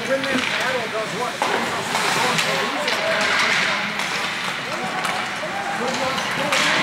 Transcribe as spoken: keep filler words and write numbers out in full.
when that paddle does what? It brings us to the door, so we use that paddle.